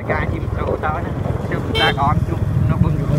ca chim sâu to đó chụp ra con chụp nó bưng được.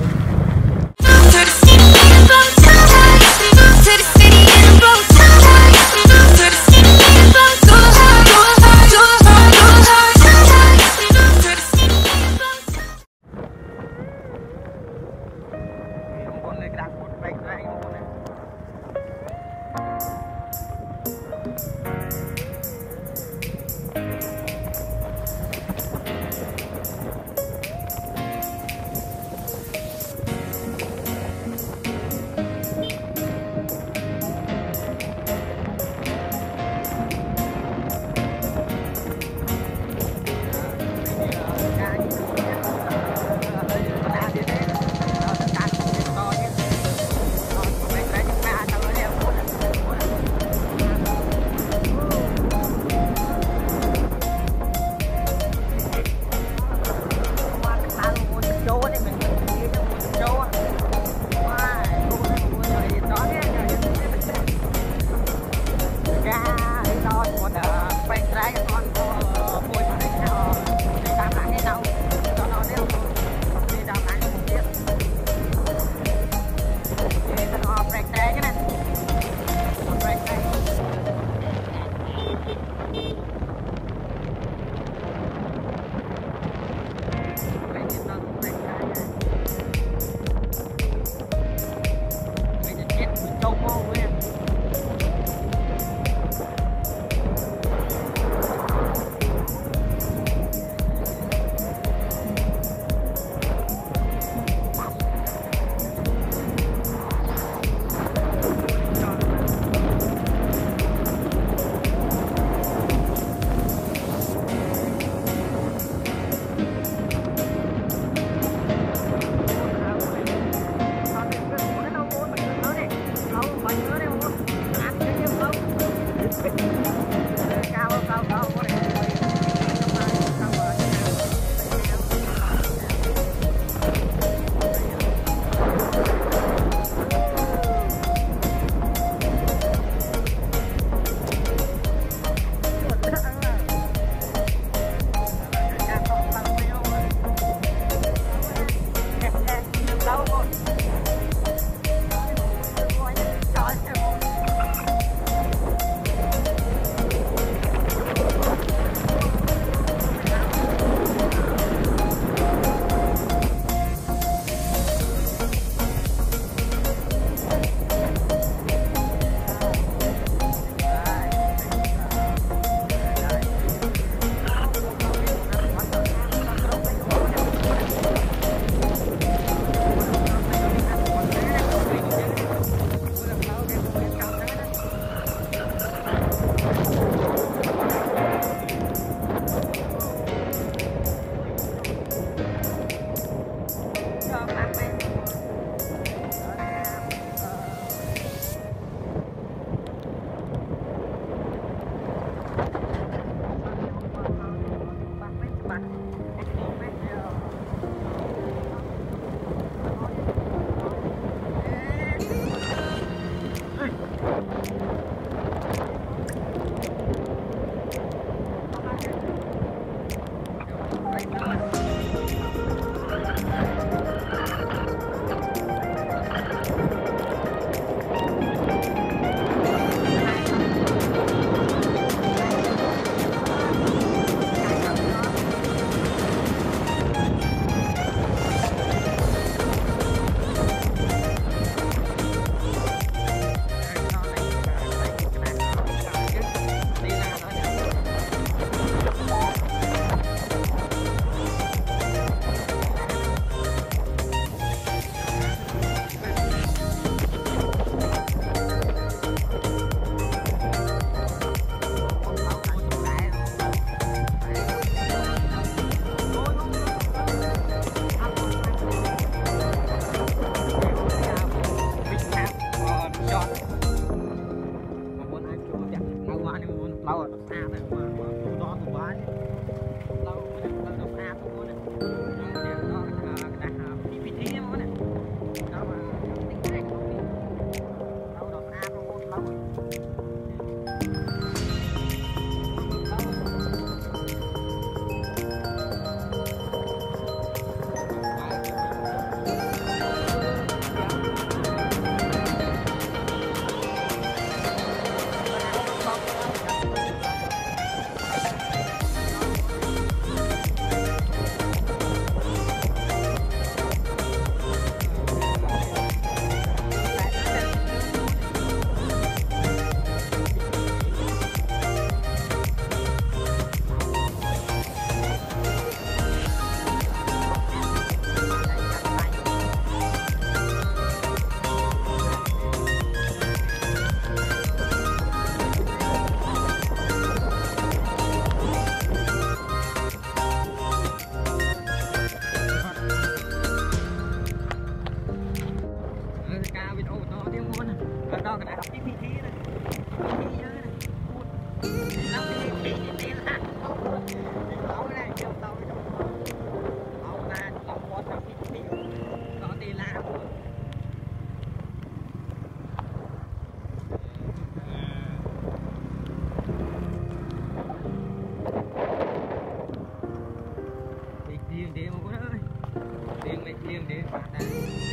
liền tiền một con ơi, liền tiền phạt đây.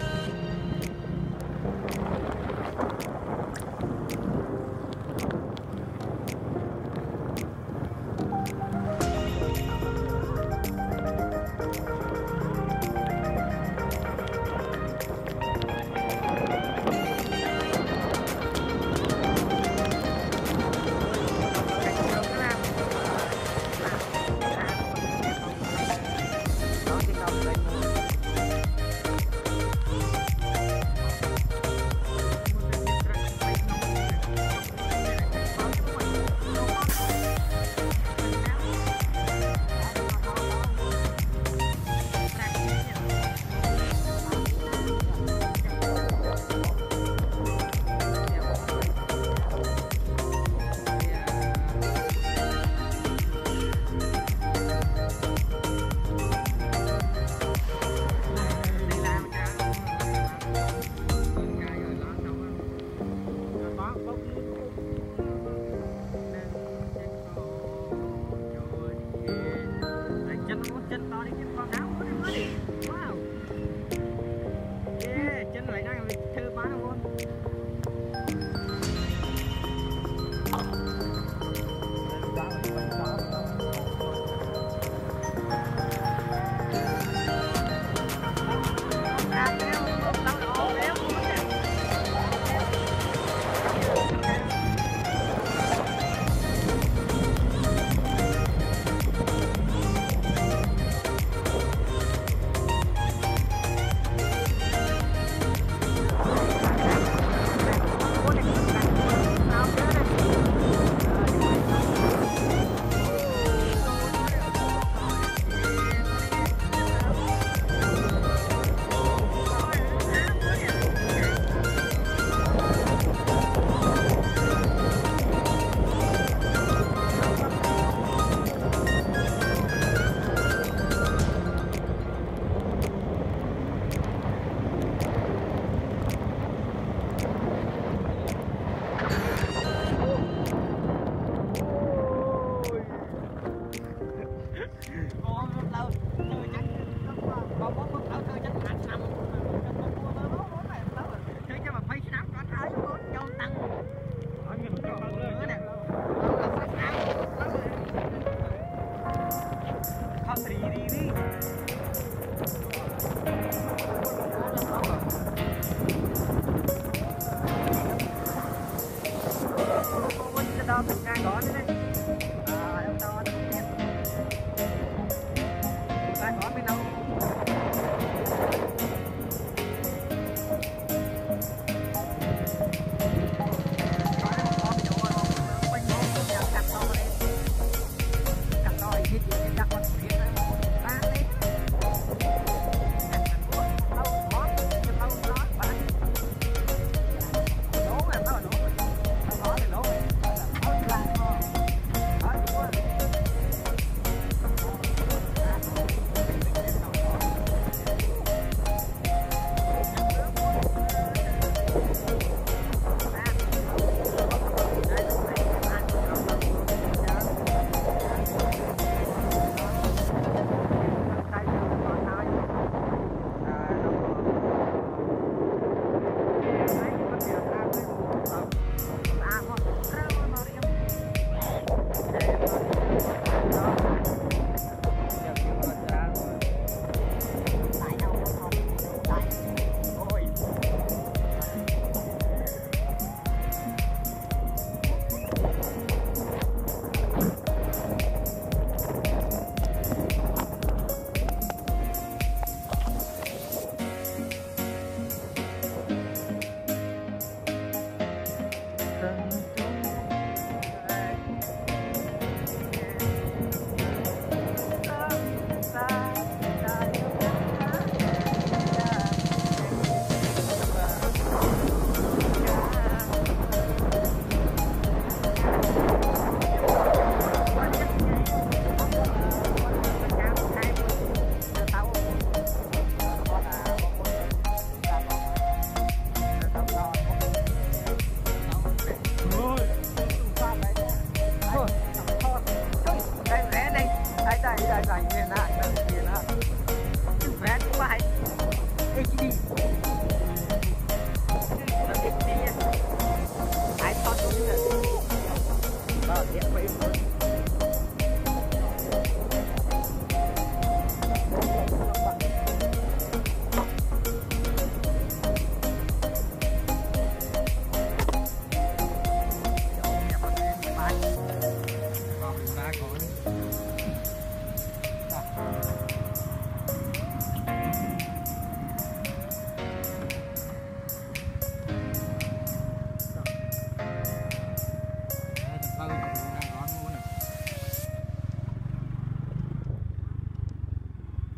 Chân to đi chứ con áo mới đi. Wow. Yeah, chân lại đang thơ bán luôn.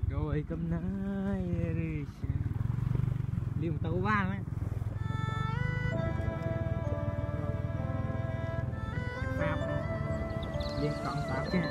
rồi cầm nái liều tàu vang ấy sao liên con sao chứ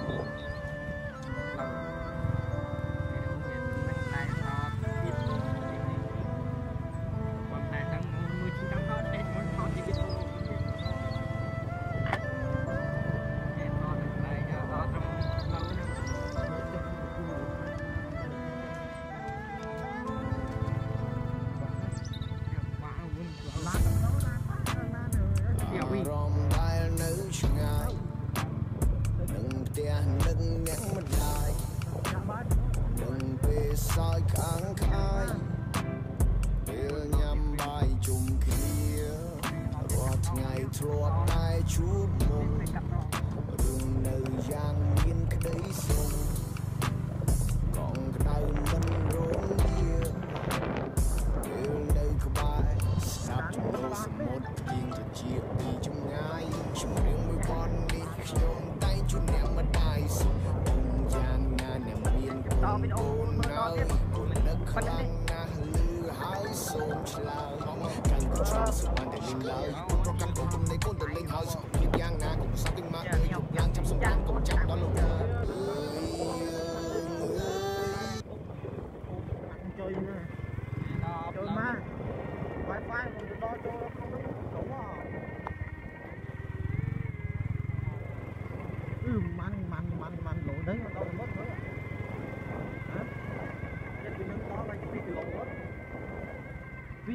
soi kháng khai yêu nhằm bài chung kia rót ngày trôi tay chút mong đường nơi giang miên cái đấy sông còn cái đời mình rốn kia yêu nơi có bài sắp nấu một tiếng cho chia đi trong ngày chung riêng mỗi con đi nhôm tay chút ném mà đai cùng giang nga ném miên cùng tôn nào cùng đất khăn na lư hái xôn chlau càng có trong sự quan để linh lời cùng pro căn cùng lấy con từ linh hơi nhịp giang nga cùng sao tinh ma ơi nhục ngang trong sông giang cùng chạm đó lục chơi mà wifi còn đo cho không đúng à man lộ đấy mà đâu mất nữa hả cái nó đó là cái lộ mất vì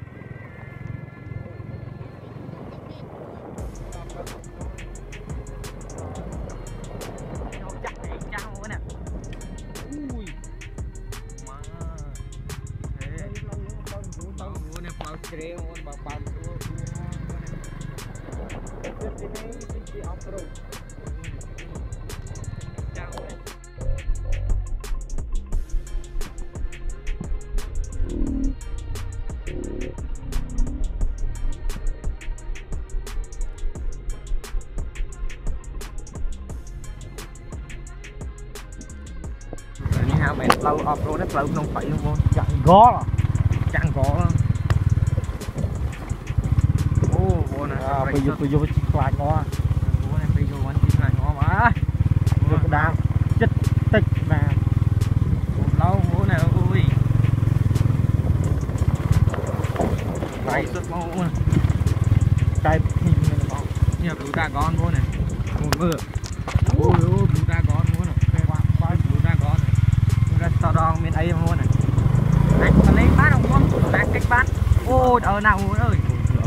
nó chắc để trao nữa nè ui mà thế lâu nè bao treo bao cái off-road mẹ lâu off-road nó lâu không phải luôn chẳng gó ô vô nè bây giờ tôi vô lại ngó vô này bây giờ anh chỉ lại ngó mà vô cái đam chết tích mà lâu vô này ui này xuất mau nè cái nhà bự ta con vô này một mưa ôi bự ta con vô này bự ta con này ra tao đòn bên ấy mua này anh còn lấy bát không muốn đặt cách bát ôi ở nào ơi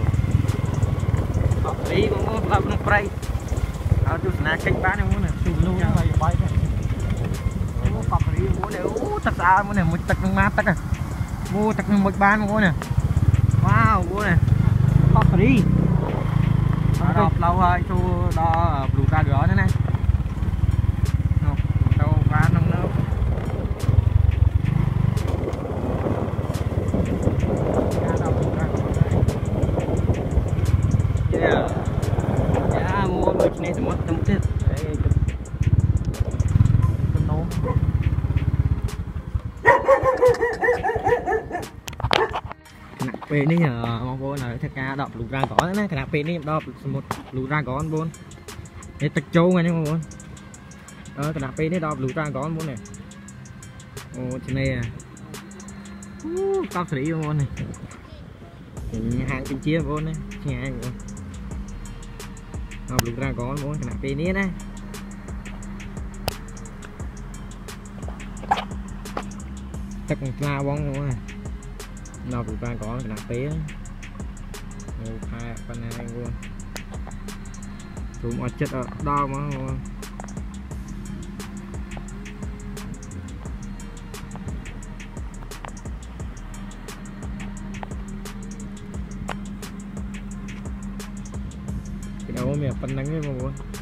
lý cũng muốn làm nó play ở chỗ nào cách bát này muốn này từ luôn này bay này cọp lý muốn này thật ra muốn này một tật mát tật à mua tật một ban mua này wow mua này cọp lý đọc lâu rồi cho đo blue ra gỡ nữa này đâu ra nông nữa mua mấy cái này thì mất tâm chết vềនេះបងប្អូនហើយធ្វើការដកលូរ៉ាកនណាខណៈពេលនេះខ្ញុំដកសមុទ្រលូរ៉ាកនបងប្អូននេះទឹកចូលហ្នឹងបងប្អូនខណៈពេលនេះដកលូរ៉ាកនបងប្អូននេះអូឆ្នេរអូកប់ស្រីបងប្អូននេះហាងពេញជាបងប្អូននេះឆ្ងាយបងប្អូនដកលូរ៉ាកនបងប្អូនខណៈពេលនេះណាទឹកស្លាបងប្អូនnó cũng đang có cái nạp té ngô khai bên này luôn cũng ở chất ở đau mà cái đầu miệng phân đánh với mọi người